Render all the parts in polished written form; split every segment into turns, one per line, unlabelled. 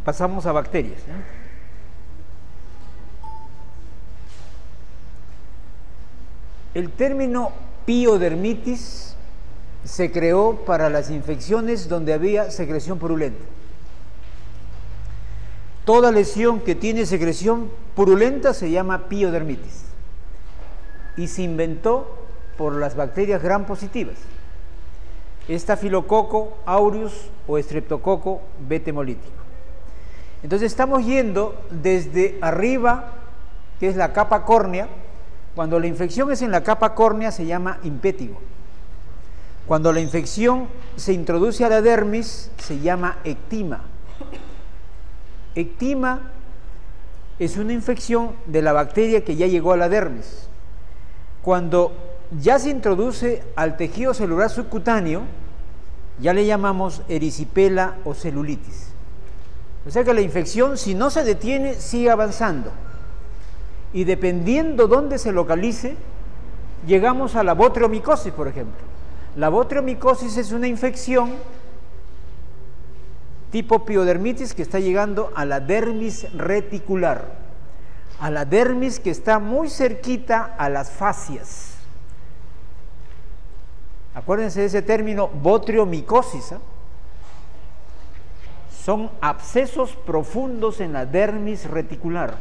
pasamos a bacterias, ¿eh? El término piodermitis se creó para las infecciones donde había secreción purulenta. Toda lesión que tiene secreción purulenta se llama piodermitis y se inventó por las bacterias gram positivas, Staphylococcus aureus o Streptococcus beta-hemolítico. Entonces estamos yendo desde arriba, que es la capa córnea. Cuando la infección es en la capa córnea se llama impétigo. Cuando la infección se introduce a la dermis se llama ectima. Ectima es una infección de la bacteria que ya llegó a la dermis. Cuando ya se introduce al tejido celular subcutáneo, ya le llamamos erisipela o celulitis. O sea que la infección, si no se detiene, sigue avanzando. Y dependiendo dónde se localice, llegamos a la botriomicosis, por ejemplo. La botriomicosis es una infección tipo piodermitis que está llegando a la dermis reticular, a la dermis que está muy cerquita a las fascias. Acuérdense de ese término botriomicosis, ¿eh? Son abscesos profundos en la dermis reticular.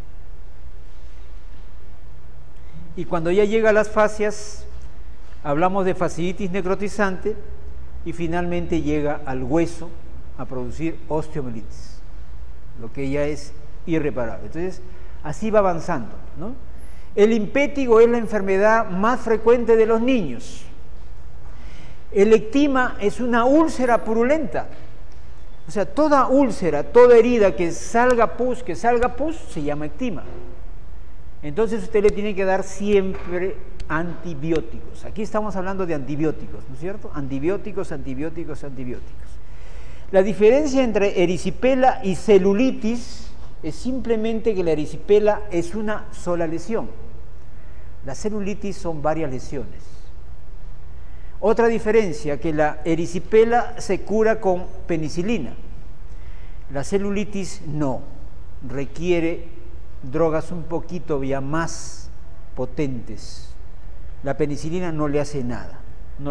Y cuando ya llega a las fascias, hablamos de fasciitis necrotizante y finalmente llega al hueso a producir osteomielitis, lo que ya es irreparable. Entonces, así va avanzando, ¿no? El impétigo es la enfermedad más frecuente de los niños. El ectima es una úlcera purulenta. O sea, toda úlcera, toda herida que salga pus, se llama ectima. Entonces usted le tiene que dar siempre antibióticos. Aquí estamos hablando de antibióticos, ¿no es cierto? Antibióticos, antibióticos, antibióticos. La diferencia entre erisipela y celulitis es simplemente que la erisipela es una sola lesión. La celulitis son varias lesiones. Otra diferencia, que la erisipela se cura con penicilina. La celulitis no, requiere drogas un poquito ya más potentes. La penicilina no le hace nada, ¿no?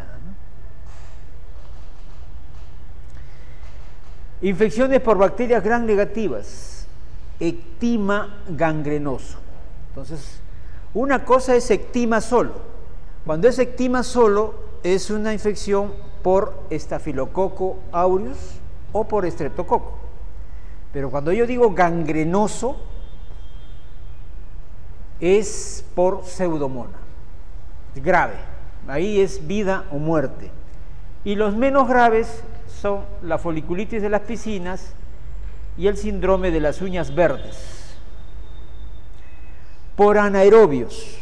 Infecciones por bacterias gram negativas, ectima gangrenoso. Entonces, una cosa es ectima solo. Cuando es ectima solo, es una infección por Staphylococcus aureus o por Streptococcus. Pero cuando yo digo gangrenoso, es por pseudomonas, grave. Ahí es vida o muerte. Y los menos graves son la foliculitis de las piscinas y el síndrome de las uñas verdes. Por anaerobios.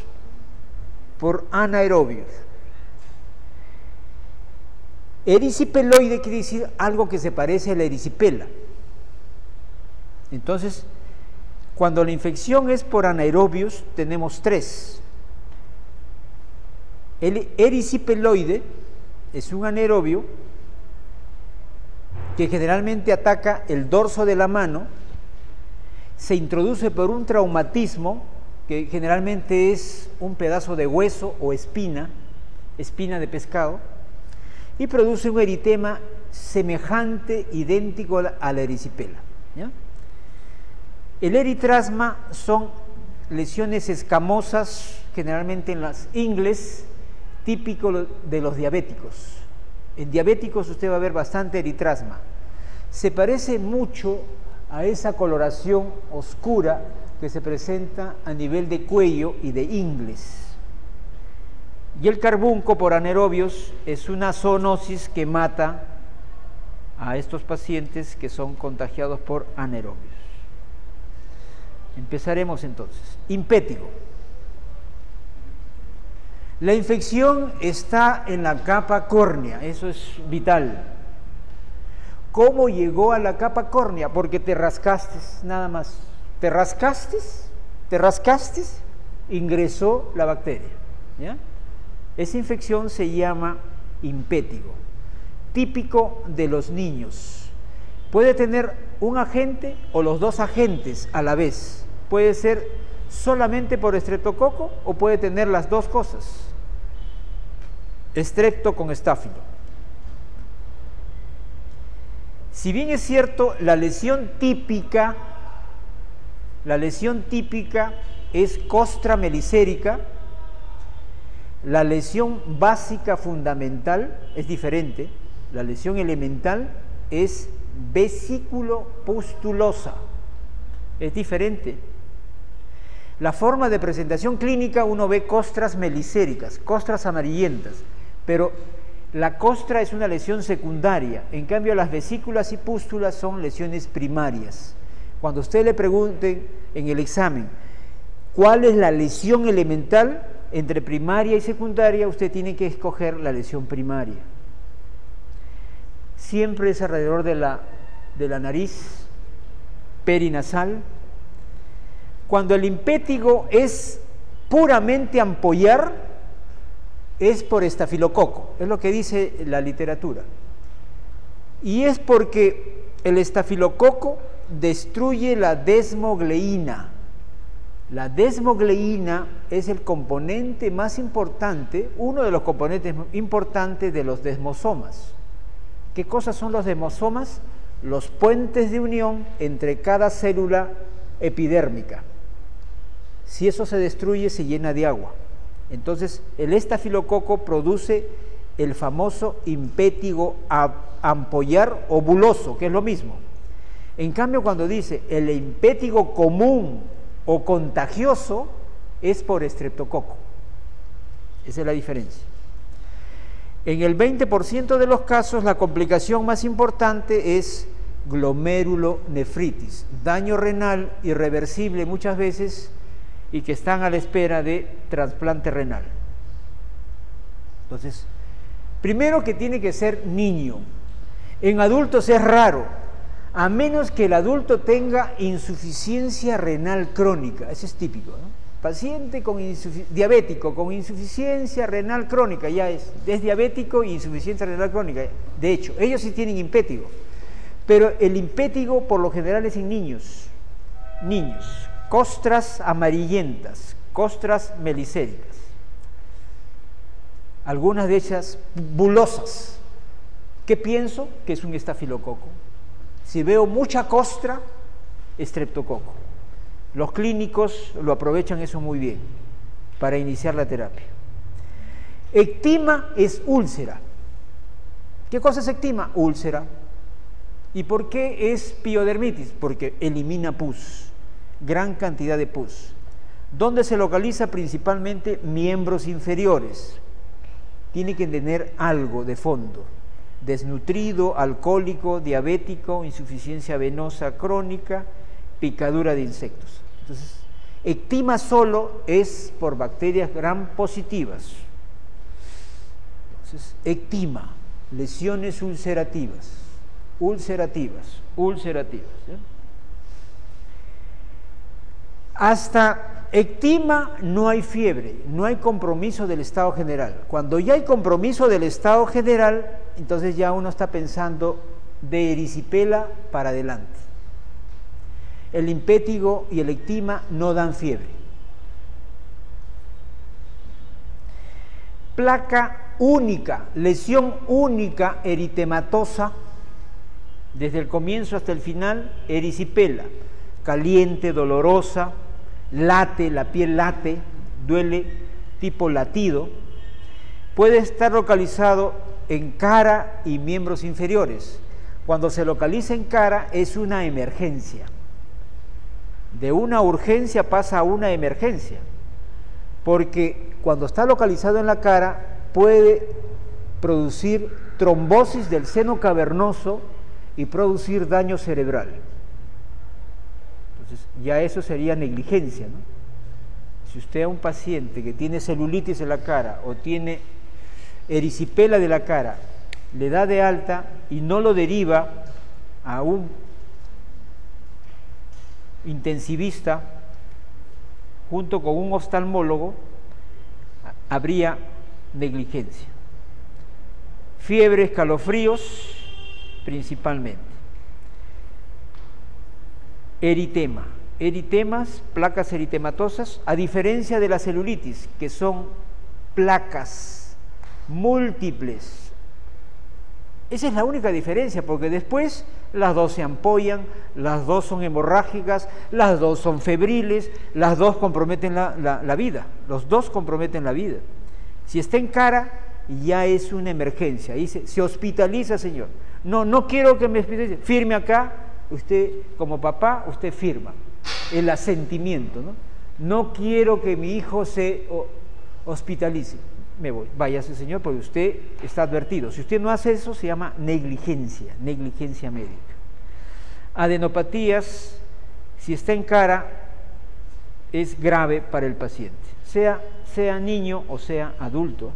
Erisipeloide quiere decir algo que se parece a la erisipela. Entonces, cuando la infección es por anaerobios, tenemos tres. El erisipeloide es un anaerobio que generalmente ataca el dorso de la mano, se introduce por un traumatismo, que generalmente es un pedazo de hueso o espina de pescado, y produce un eritema semejante, idéntico a la erisipela, ¿ya? El eritrasma son lesiones escamosas, generalmente en las ingles, típico de los diabéticos. En diabéticos usted va a ver bastante eritrasma. Se parece mucho a esa coloración oscura que se presenta a nivel de cuello y de ingles. Y el carbunco por anaerobios es una zoonosis que mata a estos pacientes que son contagiados por anaerobios. Empezaremos entonces. Impétigo. La infección está en la capa córnea, eso es vital. ¿Cómo llegó a la capa córnea? Porque te rascaste, nada más. Te rascaste, ingresó la bacteria, ¿ya? Esa infección se llama impétigo, típico de los niños. Puede tener un agente o los dos agentes a la vez. Puede ser solamente por estreptococo o puede tener las dos cosas, estrepto con estáfilo. Si bien es cierto, la lesión típica es costra melicérica, la lesión básica fundamental es diferente. La lesión elemental es vesículo pustulosa, es diferente. La forma de presentación clínica, uno ve costras melicéricas, costras amarillentas, pero la costra es una lesión secundaria. En cambio, las vesículas y pústulas son lesiones primarias. Cuando usted le pregunte en el examen cuál es la lesión elemental entre primaria y secundaria, usted tiene que escoger la lesión primaria. Siempre es alrededor de la nariz perinasal. Cuando el impétigo es puramente ampollar, es por estafilococo, es lo que dice la literatura. Y es porque el estafilococo destruye la desmogleína. La desmogleína es el componente más importante, uno de los componentes importantes de los desmosomas. ¿Qué cosas son los desmosomas? Los puentes de unión entre cada célula epidérmica. Si eso se destruye, se llena de agua. Entonces, el estafilococo produce el famoso impétigo ampollar o buloso, que es lo mismo. En cambio, cuando dice el impétigo común o contagioso, es por estreptococo. Esa es la diferencia. En el 20% de los casos, la complicación más importante es glomerulonefritis, daño renal irreversible muchas veces y que están a la espera de trasplante renal. Entonces, primero que tiene que ser niño. En adultos es raro, a menos que el adulto tenga insuficiencia renal crónica. Eso es típico, ¿no? Paciente diabético con insuficiencia renal crónica, ya es diabético e insuficiencia renal crónica. De hecho, ellos sí tienen impétigo, pero el impétigo por lo general es en niños, costras amarillentas, costras melicéricas, algunas de ellas bulosas. ¿Qué pienso? Que es un estafilococo. Si veo mucha costra, estreptococo. Los clínicos lo aprovechan eso muy bien para iniciar la terapia. Ectima es úlcera. ¿Qué cosa es ectima? Úlcera. ¿Y por qué es piodermitis? Porque elimina pus, gran cantidad de pus. ¿Dónde se localiza? Principalmente miembros inferiores. Tiene que tener algo de fondo. Desnutrido, alcohólico, diabético, insuficiencia venosa crónica, picadura de insectos. Entonces, ectima solo es por bacterias gram positivas. Entonces, ectima, lesiones ulcerativas. ¿Sí? Hasta ectima no hay fiebre, no hay compromiso del estado general. Cuando ya hay compromiso del estado general, entonces ya uno está pensando de erisipela para adelante. El impétigo y el ectima no dan fiebre. Placa única, lesión única eritematosa, desde el comienzo hasta el final, erisipela, caliente, dolorosa, late, la piel late, duele, tipo latido. Puede estar localizado en cara y miembros inferiores. Cuando se localiza en cara es una emergencia. De una urgencia pasa a una emergencia, porque cuando está localizado en la cara puede producir trombosis del seno cavernoso y producir daño cerebral. Entonces ya eso sería negligencia, ¿no? Si usted a un paciente que tiene celulitis en la cara o tiene erisipela de la cara le da de alta y no lo deriva a un intensivista junto con un oftalmólogo, habría negligencia. Fiebre, escalofríos principalmente. eritema. Eritemas, placas eritematosas, a diferencia de la celulitis, que son placas múltiples. Esa es la única diferencia, porque después las dos se ampollan, las dos son hemorrágicas, las dos son febriles, las dos comprometen la vida, los dos comprometen la vida. Si está en cara, ya es una emergencia, ahí se hospitaliza, señor. No quiero que me hospitalice, firme acá, usted como papá, usted firma el asentimiento, ¿no? No quiero que mi hijo se hospitalice, me voy, váyase, señor, porque usted está advertido. Si usted no hace eso, se llama negligencia médica. Adenopatías, si está en cara, es grave para el paciente, sea niño o sea adulto.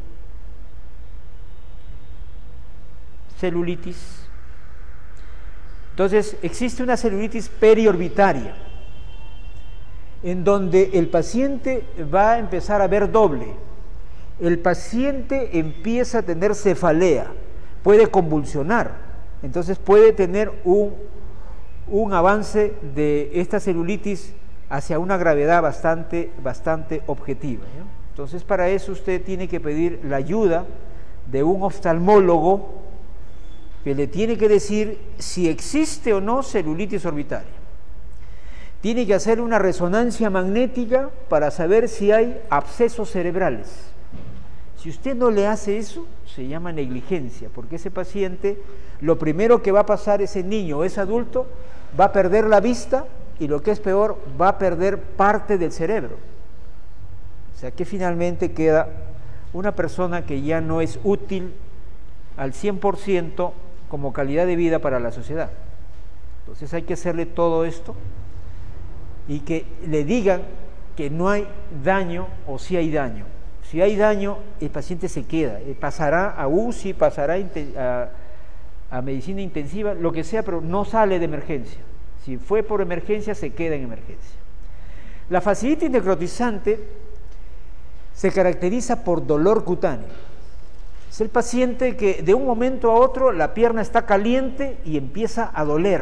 Celulitis. Entonces, existe una celulitis periorbitaria, en donde el paciente va a empezar a ver doble. El paciente empieza a tener cefalea, puede convulsionar, entonces puede tener un avance de esta celulitis hacia una gravedad bastante objetiva, ¿no? Entonces, para eso usted tiene que pedir la ayuda de un oftalmólogo que le tiene que decir si existe o no celulitis orbitaria. Tiene que hacer una resonancia magnética para saber si hay abscesos cerebrales. Si usted no le hace eso, se llama negligencia, porque ese paciente, lo primero que va a pasar, ese niño o ese adulto, va a perder la vista y, lo que es peor, va a perder parte del cerebro. O sea que finalmente queda una persona que ya no es útil al 100% como calidad de vida para la sociedad. Entonces hay que hacerle todo esto y que le digan que no hay daño o si hay daño. Si hay daño, el paciente se queda, pasará a UCI, pasará a medicina intensiva, lo que sea, pero no sale de emergencia. Si fue por emergencia, se queda en emergencia. La fasciitis necrotizante se caracteriza por dolor cutáneo. Es el paciente que de un momento a otro la pierna está caliente y empieza a doler.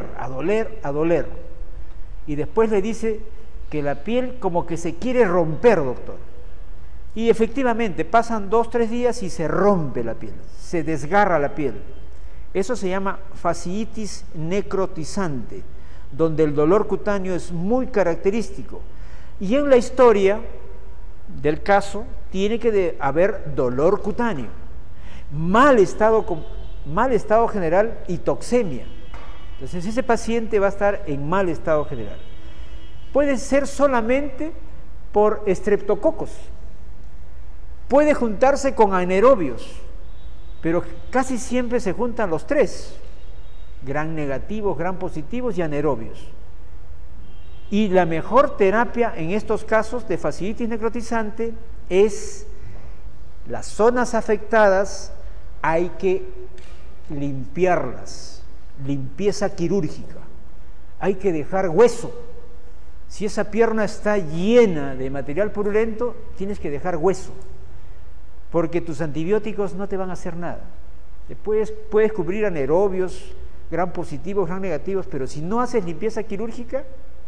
Y después le dice que la piel como que se quiere romper, doctor. Y efectivamente pasan 2-3 días y se rompe la piel, se desgarra la piel. Eso se llama fasciitis necrotizante, donde el dolor cutáneo es muy característico. Y en la historia del caso tiene que haber dolor cutáneo, mal estado general y toxemia. Entonces ese paciente va a estar en mal estado general. Puede ser solamente por estreptococos, puede juntarse con anaerobios, pero casi siempre se juntan los tres, gram negativos, gram positivos y anaerobios. Y la mejor terapia en estos casos de fasciitis necrotizante es las zonas afectadas, hay que limpiarlas, limpieza quirúrgica, hay que dejar hueso. Si esa pierna está llena de material purulento, tienes que dejar hueso, porque tus antibióticos no te van a hacer nada. Después puedes cubrir anaerobios, gram positivos, gram negativos, pero si no haces limpieza quirúrgica,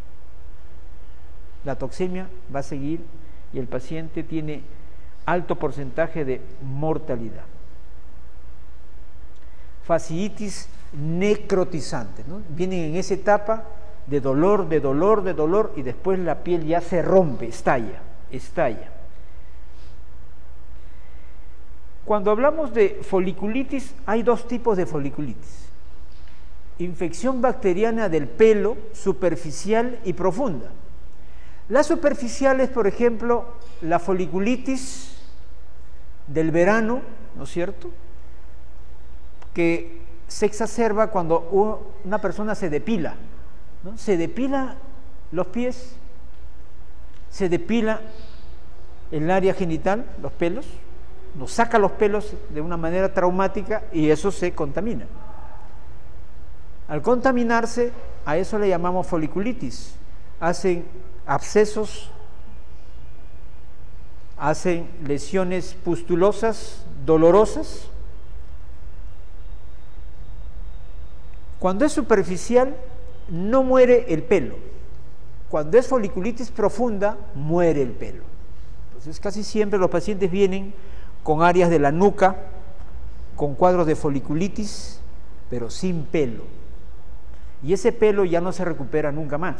la toxemia va a seguir y el paciente tiene alto porcentaje de mortalidad. Fasciitis necrotizante, ¿no? Vienen en esa etapa de dolor y después la piel ya se rompe, estalla. Cuando hablamos de foliculitis, hay dos tipos de foliculitis: infección bacteriana del pelo, superficial y profunda. La superficial es, por ejemplo, la foliculitis del verano, ¿no es cierto?, que se exacerba cuando una persona se depila, ¿no? Se depila los pies, se depila el área genital, los pelos, nos saca los pelos de una manera traumática y eso se contamina. Al contaminarse, a eso le llamamos foliculitis. Hacen abscesos, hacen lesiones pustulosas, dolorosas. Cuando es superficial, no muere el pelo, Cuando es foliculitis profunda, muere el pelo. Entonces, casi siempre los pacientes vienen con áreas de la nuca, con cuadros de foliculitis, pero sin pelo. Y ese pelo ya no se recupera nunca más.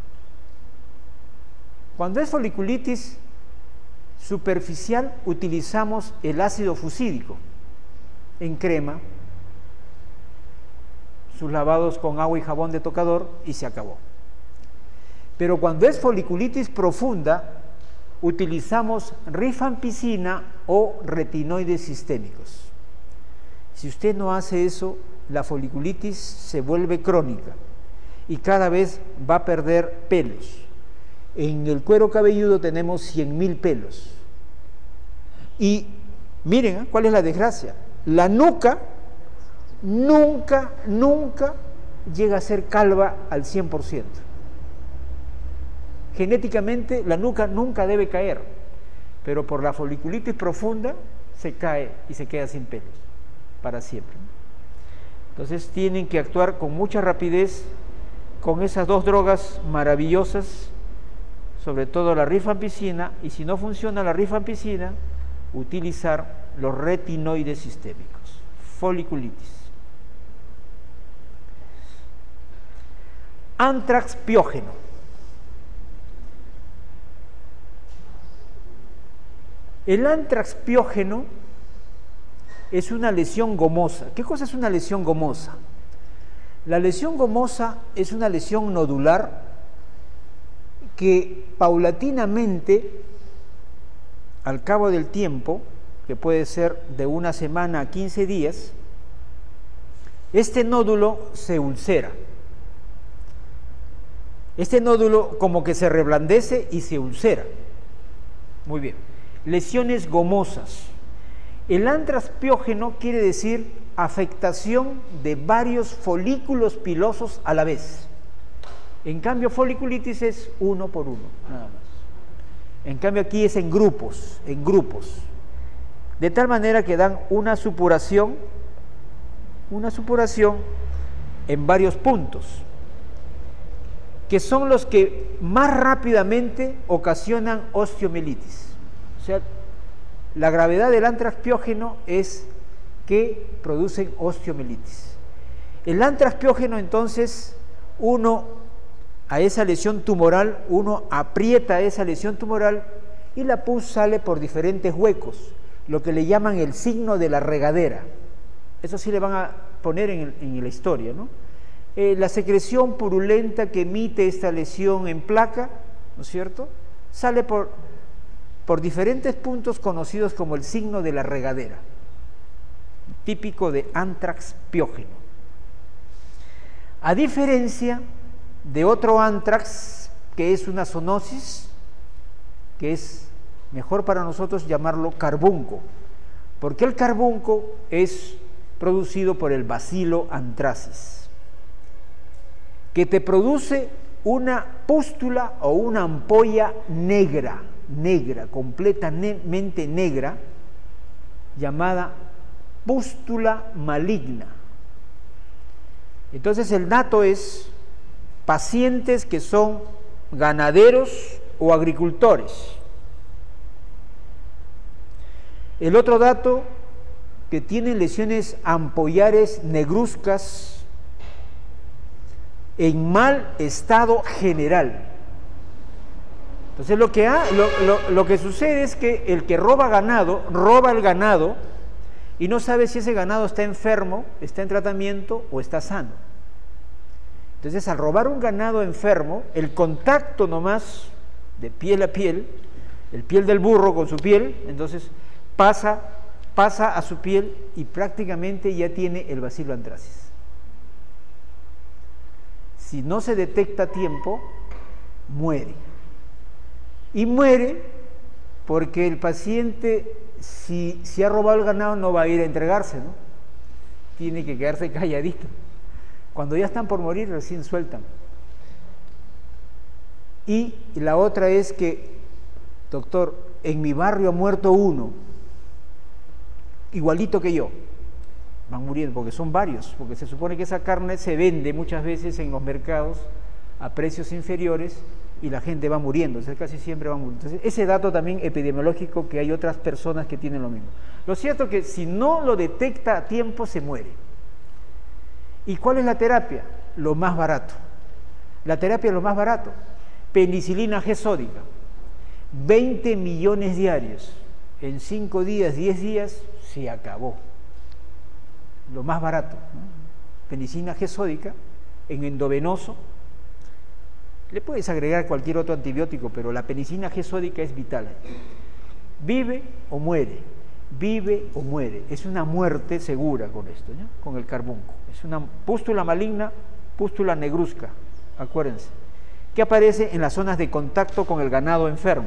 Cuando es foliculitis superficial, utilizamos el ácido fusídico en crema, sus lavados con agua y jabón de tocador y se acabó. Pero cuando es foliculitis profunda, utilizamos rifampicina o retinoides sistémicos. Si usted no hace eso, la foliculitis se vuelve crónica y cada vez va a perder pelos. En el cuero cabelludo tenemos 100.000 pelos. Y miren, ¿cuál es la desgracia? La nuca nunca llega a ser calva al 100%. Genéticamente la nuca nunca debe caer, pero por la foliculitis profunda se cae y se queda sin pelos para siempre. Entonces tienen que actuar con mucha rapidez con esas dos drogas maravillosas, sobre todo la rifampicina, y si no funciona la rifampicina, utilizar los retinoides sistémicos. Foliculitis. Antrax piógeno. El antrax piógeno es una lesión gomosa. ¿Qué cosa es una lesión gomosa? La lesión gomosa es una lesión nodular que paulatinamente, al cabo del tiempo, que puede ser de una semana a 15 días, este nódulo se ulcera. Este nódulo como que se reblandece y se ulcera. Muy bien. Lesiones gomosas. El antrax piógeno quiere decir afectación de varios folículos pilosos a la vez. En cambio, foliculitis es uno por uno, nada más. En cambio, aquí es en grupos, de tal manera que dan una supuración en varios puntos, que son los que más rápidamente ocasionan osteomielitis. O sea, la gravedad del antrax piógeno es que producen osteomielitis. El antrax piógeno, entonces, a esa lesión tumoral, uno aprieta esa lesión tumoral y la pus sale por diferentes huecos, lo que le llaman el signo de la regadera. Eso sí le van a poner en la historia, ¿no? La secreción purulenta que emite esta lesión en placa, ¿no es cierto?, sale por diferentes puntos conocidos como el signo de la regadera, típico de antrax piógeno. A diferencia de otro antrax, que es una zoonosis, que es mejor para nosotros llamarlo carbunco, porque el carbunco es producido por el bacilo anthracis, que te produce una pústula o una ampolla negra, completamente negra, llamada pústula maligna. Entonces el dato es pacientes que son ganaderos o agricultores. El otro dato, que tienen lesiones ampollares negruzcas en mal estado general. Entonces lo que sucede es que el que roba el ganado y no sabe si ese ganado está enfermo, está en tratamiento o está sano. Entonces, al robar un ganado enfermo, el contacto nomás de piel a piel, el piel del burro con su piel, entonces pasa a su piel y prácticamente ya tiene el bacilo anthracis. Si no se detecta a tiempo, muere. Y muere porque el paciente, si ha robado el ganado, no va a ir a entregarse, ¿no? Tiene que quedarse calladito. Cuando ya están por morir, recién sueltan. Y la otra es que, doctor, en mi barrio ha muerto uno, igualito que yo. Van muriendo, porque son varios, porque se supone que esa carne se vende muchas veces en los mercados a precios inferiores y la gente va muriendo, o sea, casi siempre va muriendo. Entonces, ese dato también epidemiológico, que hay otras personas que tienen lo mismo. Lo cierto es que si no lo detecta a tiempo, se muere. ¿Y cuál es la terapia? Lo más barato. La terapia es lo más barato. Penicilina G sódica. 20 millones diarios. En 5 días, 10 días, se acabó. Lo más barato, ¿no? Penicilina G sódica en endovenoso. Le puedes agregar cualquier otro antibiótico, pero la penicilina G sódica es vital. Vive o muere, vive o muere. Es una muerte segura con esto, ¿no? Con el carbunco. Es una pústula maligna, pústula negruzca, acuérdense, que aparece en las zonas de contacto con el ganado enfermo.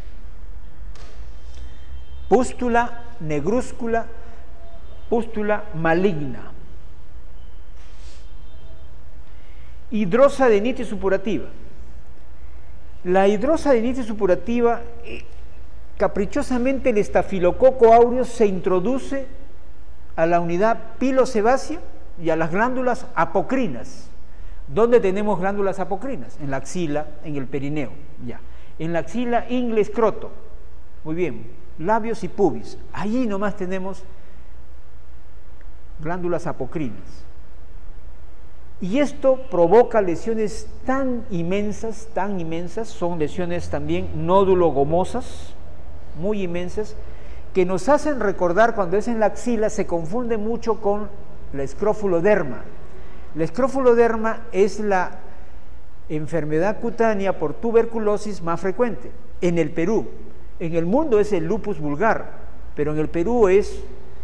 Pústula negrúscula, pústula maligna. Hidrosadenitis supurativa. La hidrosadenitis supurativa, caprichosamente el estafilococo aureus se introduce a la unidad pilosebácea y a las glándulas apocrinas. ¿Dónde tenemos glándulas apocrinas? En la axila, en el perineo, ya. En la axila, ingle, escroto. Muy bien, labios y pubis. Allí nomás tenemos glándulas apocrinas. Y esto provoca lesiones tan inmensas, son lesiones también nódulo-gomosas, muy inmensas, que nos hacen recordar, cuando es en la axila, se confunde mucho con la escrofuloderma. La escrofuloderma es la enfermedad cutánea por tuberculosis más frecuente en el Perú. En el mundo es el lupus vulgar, pero en el Perú es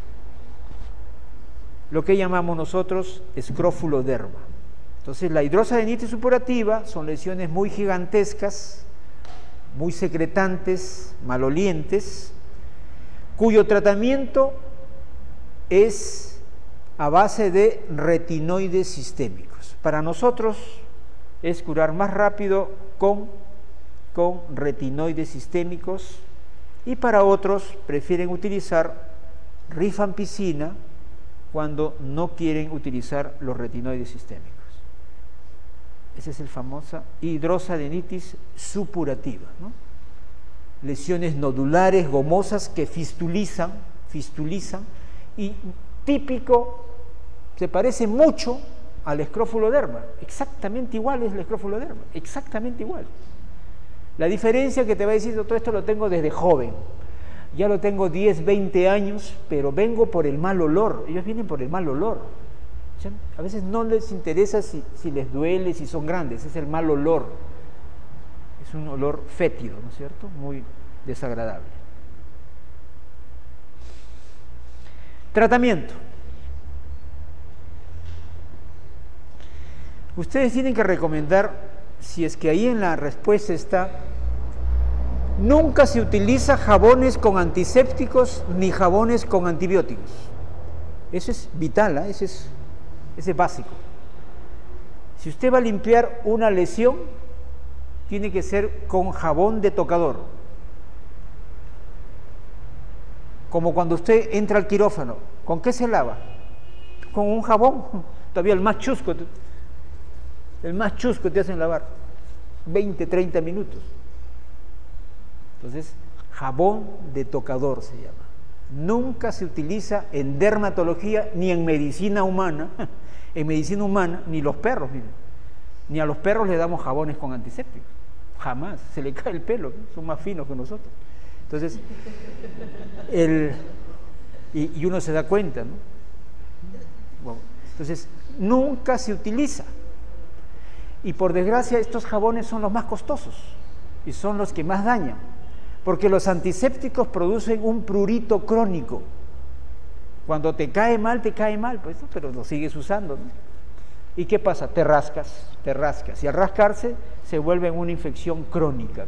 lo que llamamos nosotros escrofuloderma. Entonces, la hidrosadenitis supurativa son lesiones muy gigantescas, muy secretantes, malolientes, cuyo tratamiento es a base de retinoides sistémicos. Para nosotros es curar más rápido con retinoides sistémicos, y para otros prefieren utilizar rifampicina cuando no quieren utilizar los retinoides sistémicos. Esa es la famosa hidrosadenitis supurativa, ¿no? Lesiones nodulares, gomosas, que fistulizan, y típico, se parece mucho al escrofuloderma, exactamente igual es el escrofuloderma, exactamente igual. La diferencia que te va a decir, todo esto lo tengo desde joven, ya lo tengo 10, 20 años, pero vengo por el mal olor. Ellos vienen por el mal olor. A veces no les interesa si les duele, si son grandes, es el mal olor. Es un olor fétido, ¿no es cierto? Muy desagradable. Tratamiento. Ustedes tienen que recomendar, si es que ahí en la respuesta está: nunca se utiliza jabones con antisépticos ni jabones con antibióticos. Eso es vital, ¿eh? Ese es básico. Si usted va a limpiar una lesión, tiene que ser con jabón de tocador. Como cuando usted entra al quirófano, ¿con qué se lava? Con un jabón. Todavía el más chusco te hacen lavar 20, 30 minutos. Entonces, jabón de tocador se llama. Nunca se utiliza en dermatología ni en medicina humana. En medicina humana, ni los perros, miren, ni a los perros le damos jabones con antisépticos. Jamás, se le cae el pelo, ¿no? Son más finos que nosotros. Entonces, y uno se da cuenta, ¿no? Bueno, entonces, nunca se utiliza. Y por desgracia, estos jabones son los más costosos y son los que más dañan, porque los antisépticos producen un prurito crónico. Cuando te cae mal, pues, ¿no? Pero lo sigues usando, ¿no? ¿Y qué pasa? Te rascas, y al rascarse se vuelve en una infección crónica.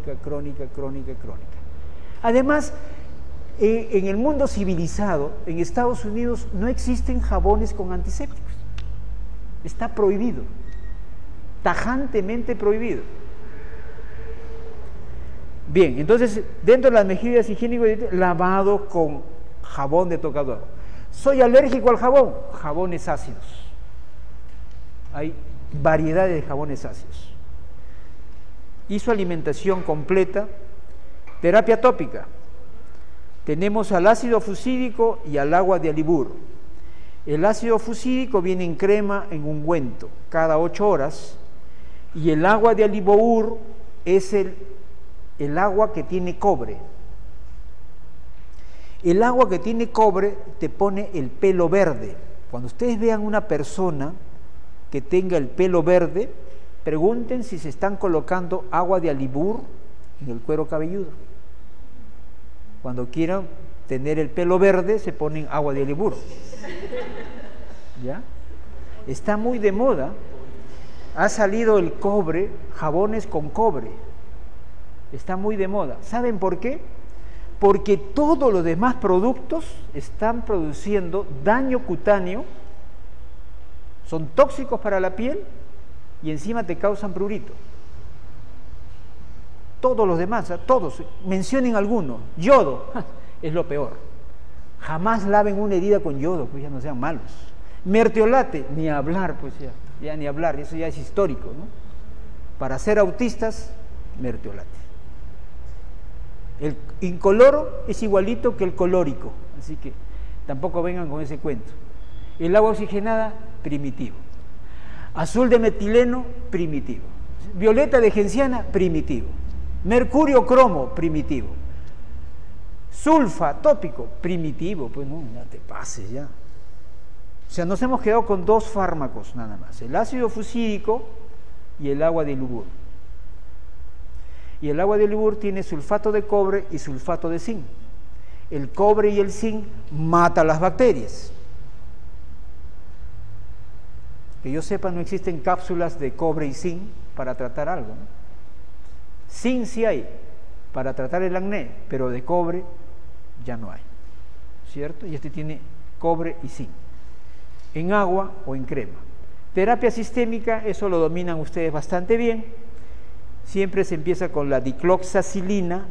Además, en el mundo civilizado, en Estados Unidos, no existen jabones con antisépticos. Está prohibido, tajantemente prohibido. Bien, entonces, dentro de las medidas higiénicas, lavado con jabón de tocador. ¿Soy alérgico al jabón? Jabones ácidos. Hay variedades de jabones ácidos. y su alimentación completa. Terapia tópica. Tenemos al ácido fusídico y al agua de alibur. El ácido fusídico viene en crema, en ungüento, cada 8 horas, y el agua de alibur es el agua que tiene cobre. El agua que tiene cobre te pone el pelo verde. Cuando ustedes vean una persona que tenga el pelo verde, pregunten si se están colocando agua de alibur en el cuero cabelludo. Cuando quieran tener el pelo verde, se ponen agua de alibur. ¿Ya? Está muy de moda. Ha salido el cobre, jabones con cobre. Está muy de moda. ¿Saben por qué? Porque todos los demás productos están produciendo daño cutáneo, son tóxicos para la piel y encima te causan prurito. Todos los demás, todos, mencionen alguno. Yodo, es lo peor. Jamás laven una herida con yodo, pues ya no sean malos. Mertiolate, ni hablar, pues ya ni hablar, eso ya es histórico, ¿no? Para ser autistas, mertiolate. El incoloro es igualito que el colórico, así que tampoco vengan con ese cuento. El agua oxigenada, primitivo. Azul de metileno, primitivo. Violeta de genciana, primitivo. Mercurio cromo, primitivo. Sulfa tópico, primitivo. Pues no, ya te pases ya. O sea, nos hemos quedado con 2 fármacos nada más, el ácido fusídico y el agua de alibur. Y el agua de alibur tiene sulfato de cobre y sulfato de zinc. El cobre y el zinc matan las bacterias. Que yo sepa, no existen cápsulas de cobre y zinc para tratar algo, ¿no? Zinc sí hay para tratar el acné, pero de cobre ya no hay, ¿cierto? Y este tiene cobre y zinc, en agua o en crema. Terapia sistémica, eso lo dominan ustedes bastante bien. Siempre se empieza con la dicloxacilina.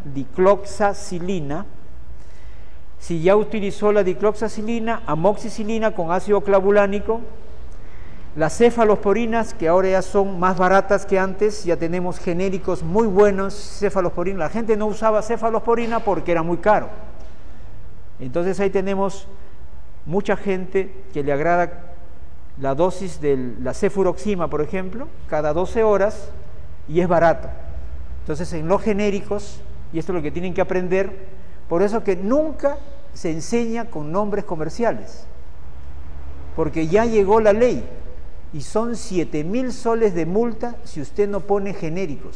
Si ya utilizó la dicloxacilina, amoxicilina con ácido clavulánico. Las cefalosporinas, que ahora ya son más baratas que antes, ya tenemos genéricos muy buenos, cefalosporina. La gente no usaba cefalosporina porque era muy caro. Entonces ahí tenemos mucha gente que le agrada la dosis de la cefuroxima, por ejemplo, cada 12 horas, y es barato. Entonces en los genéricos, y esto es lo que tienen que aprender, por eso que nunca se enseña con nombres comerciales, porque ya llegó la ley, y son 7.000 soles de multa si usted no pone genéricos.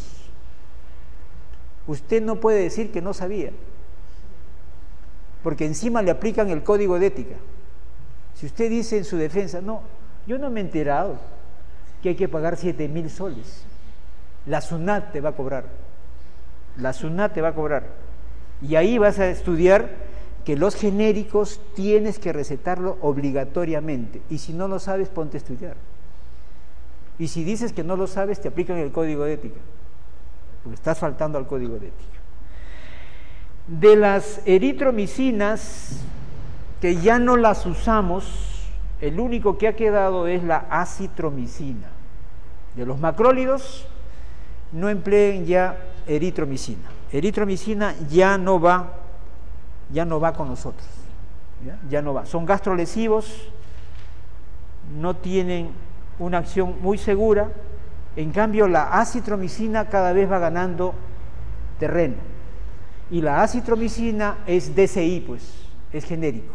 Usted no puede decir que no sabía, porque encima le aplican el código de ética. Si usted dice en su defensa, no, yo no me he enterado que hay que pagar 7.000 soles, la SUNAT te va a cobrar, la SUNAT te va a cobrar, y ahí vas a estudiar que los genéricos tienes que recetarlo obligatoriamente, y si no lo sabes, ponte a estudiar. Y si dices que no lo sabes, te aplican el código de ética, porque estás faltando al código de ética. De las eritromicinas, que ya no las usamos, el único que ha quedado es la acitromicina. De los macrólidos, no empleen ya eritromicina. Eritromicina ya no va con nosotros, ya no va. Son gastrolesivos, no tienen una acción muy segura. En cambio, la acitromicina cada vez va ganando terreno. Y la acitromicina es DCI, pues, es genérico.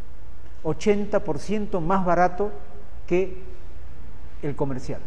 80% más barato que el comercial.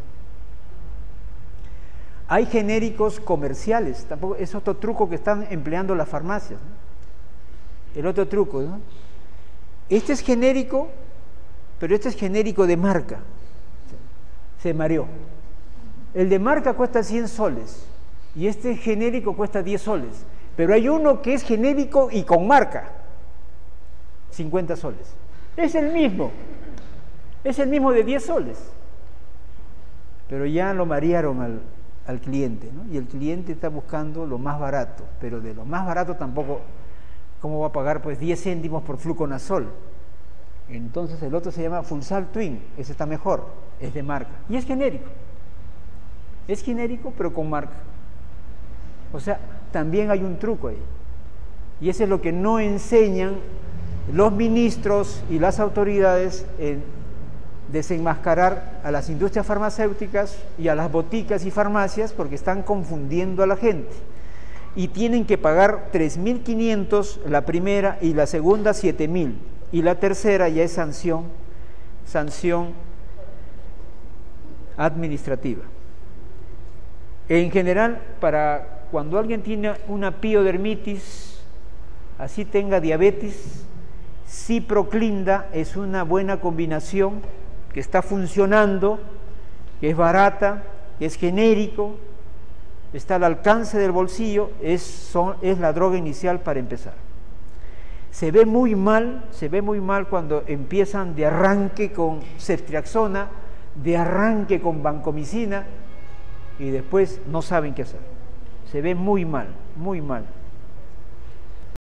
Hay genéricos comerciales, tampoco es otro truco que están empleando las farmacias, ¿no? El otro truco, ¿no? Este es genérico, pero este es genérico de marca. Se mareó. El de marca cuesta 100 soles y este genérico cuesta 10 soles. Pero hay uno que es genérico y con marca, 50 soles. Es el mismo de 10 soles. Pero ya lo marearon al cliente, ¿no? Y el cliente está buscando lo más barato, pero de lo más barato tampoco, ¿cómo va a pagar? Pues 10 céntimos por fluconazol. Entonces el otro se llama Fulsal Twin, ese está mejor, es de marca y es genérico pero con marca. O sea, también hay un truco ahí. Y eso es lo que no enseñan los ministros y las autoridades en desenmascarar a las industrias farmacéuticas y a las boticas y farmacias, porque están confundiendo a la gente. Y tienen que pagar 3.500 la primera y la segunda 7.000. Y la tercera ya es sanción administrativa. En general, para cuando alguien tiene una piodermitis, así tenga diabetes, ciproclinda es una buena combinación que está funcionando, que es barata, que es genérico, está al alcance del bolsillo, es la droga inicial para empezar. Se ve muy mal cuando empiezan de arranque con ceftriaxona, de arranque con vancomicina y después no saben qué hacer. Se ve muy mal, muy mal.